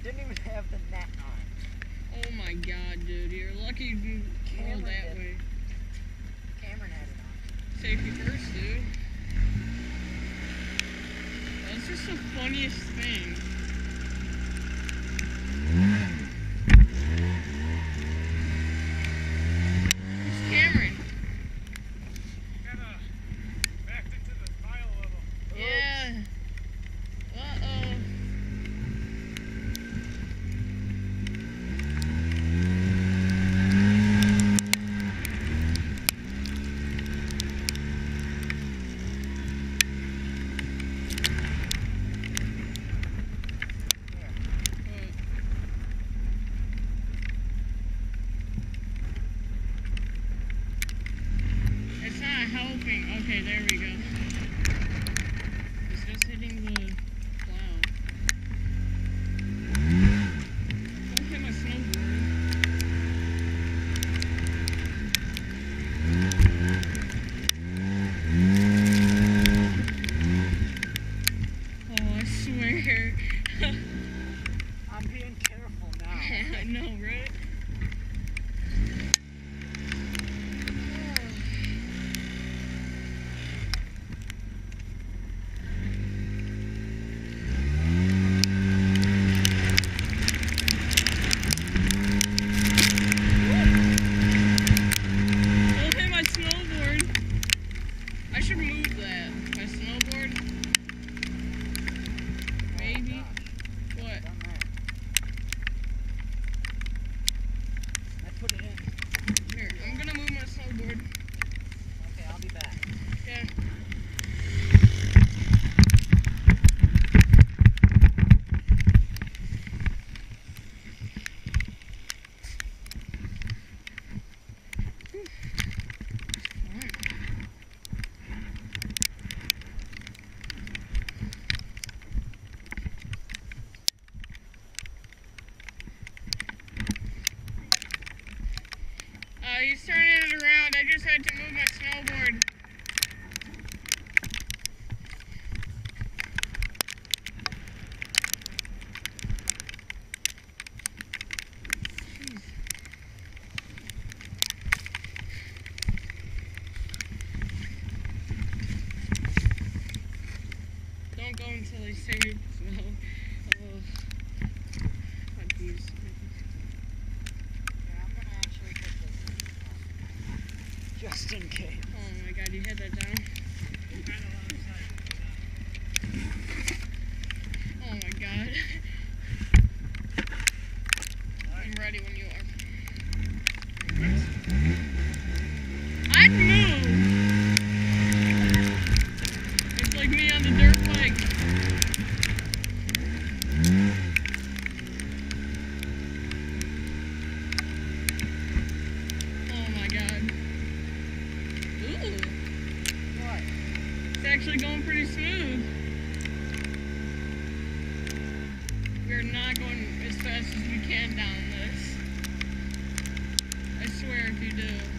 didn't even have the net on. Oh my god, dude. You're lucky you rolled that way. Cameron had it on. Safety first, dude. That's just the funniest thing. Where's Cameron? Kinda backed into the pile a little. Yeah. Uh-oh. It's not helping. Okay, there we go. It's just hitting the plow. Don't hit my snowboard. Oh, I swear. I'm being careful now. I know, right? I should move that. My snowboard. Maybe. What? Down there. I put it in. Here, I'm gonna move my snowboard. Okay, I'll be back. Yeah. He's turning it around. I just had to move my snowboard. Jeez. Don't go until I say it. No. Oh. Jeez. Just in case. Oh my god, you had that down. Oh my god. I'm ready when you are. I'd move! It's like me on the dirt bike. Oh my god. Ooh. What? It's actually going pretty smooth. We're not going as fast as we can down this. I swear if you do.